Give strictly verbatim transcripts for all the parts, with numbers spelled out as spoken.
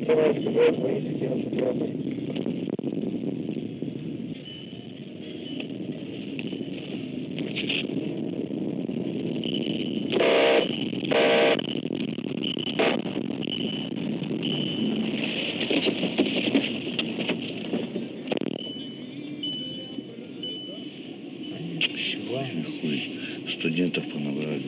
Студентов понабрали.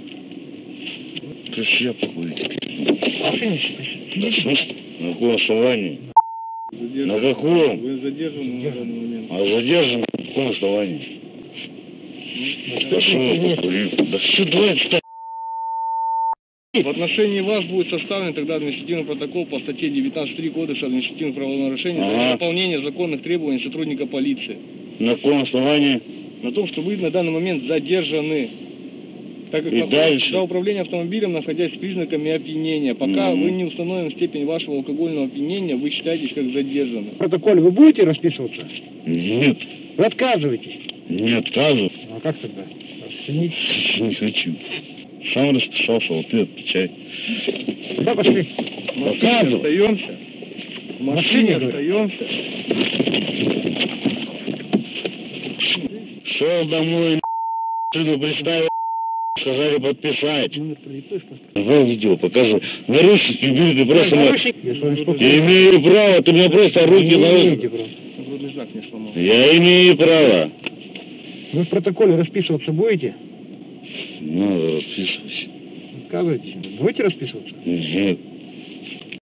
То я покурить. Да, смысл? На каком основании? Задержан. На каком? Вы задержаны на данный момент. А задержан на каком основании? Ну, да что вы покурили? Да что двое-то? В отношении вас будет составлен тогда административный протокол по статье девятнадцать три Кодекса административных правонарушений ага. за неполнение законных требований сотрудника полиции. На каком основании? На том, что вы на данный момент задержаны. Так как и дальше? За управление автомобилем, находясь с признаками опьянения. Пока mm-hmm. вы не установим степень вашего алкогольного опьянения, вы считаетесь как задержаны. В протоколе вы будете расписываться? Нет. Вы отказываетесь? Не отказываюсь. А как тогда? Расценить? Не хочу. Сам расписался, вот этот печать. Куда пошли? В машине остаемся. В машине остаемся. Шел домой, сыну представил, сказали подписать. Давай видео, показывай. Нарушить, ты просто... Я имею право, ты мне просто руки на... Я имею право. Вы в протоколе расписываться будете? Надо расписываться. Отказываетесь? Будете расписываться? Нет.